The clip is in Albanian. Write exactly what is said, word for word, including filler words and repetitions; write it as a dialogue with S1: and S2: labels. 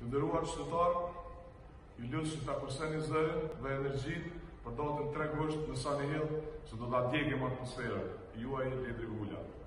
S1: Të nderuar qytetarë, ju lutem që ta përsërini zërin dhe energjinë për datën tre gusht në Sani Hill, se do ta djegim atmosferën. Juaj Ledri Ula.